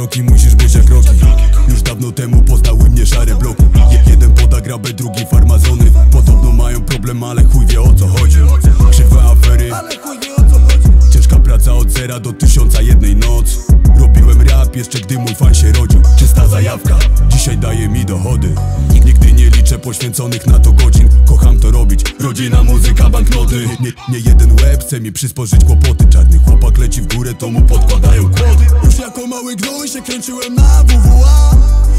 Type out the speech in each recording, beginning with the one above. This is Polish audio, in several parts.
Rocky, musisz być jak Rocky. Już dawno temu poznały mnie szare bloki. Jeden poda grabę, drugi farmazony. Podobno mają problem, ale chuj wie o co chodzi. Krzywe afery, ciężka praca od 0 do 1001 noc. Robiłem rap jeszcze gdy mój fan się rodził. Czysta zajawka, dzisiaj daje mi dochody. Nigdy nie liczę poświęconych na to godzin. Kocham to robić, rodzina, muzyka, banknoty. Nie jeden łeb chce mi przysporzyć kłopoty. Czarny chłopak leci w górę, to mu podkładają kłody. Już jako mały gnój się kręciłem na WWA.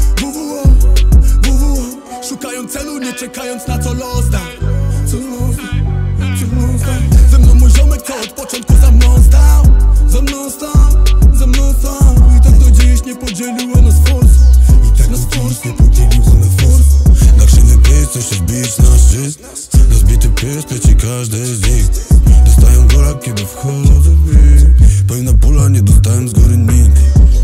Szukając celu, nie czekając na co los da. Ze mną mój ziomek, co od początku za mną stał. I tak do dziś nie podzieliło nas force. Na krzywy pies, co się wbić na szczyt. Rozbity pies, pleci każdy z nich. Dostają góra, kiedy wchodzę w bit. Pełna pula, nie dostałem z góry nigdy.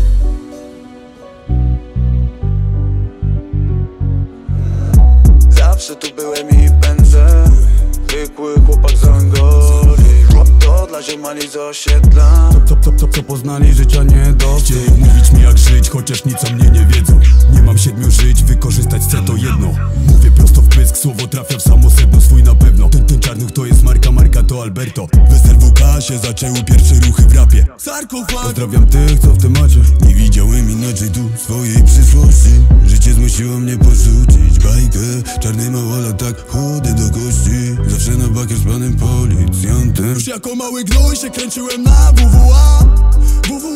Zawsze tu byłem i pędzę. Zwykły chłopak z Angoli. To dla ziomali z osiedla. Co poznali życia nie dość. Mówić mi jak żyć, chociaż nic o mnie nie wiedzą. Nie mam 7 żyć, wykorzystać chcę to jedno. Mówię prosto w pysk, słowo trafia w samo sedno. Swój na pewno, ten czarnuch to jest marka to Alberto. W SLWK się zaczęły pierwsze ruchy w rapie. Pozdrawiam tych, co w temacie. Nie widziałem inaczej tu swojej przyszłości. Życie zmusiło mnie porzucić bajkę. Czarny małolat, tak chudy do kości. Zawsze na bakier z panem policjantem. Już jako mały gnój się kręciłem na WWA.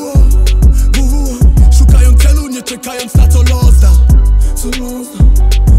Szukając celu, nie czekając na co los da.